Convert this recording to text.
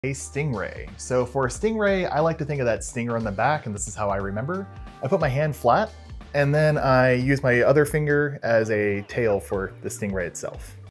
A stingray. So for a stingray, I like to think of that stinger on the back, and this is how I remember. I put my hand flat, and then I use my other finger as a tail for the stingray itself.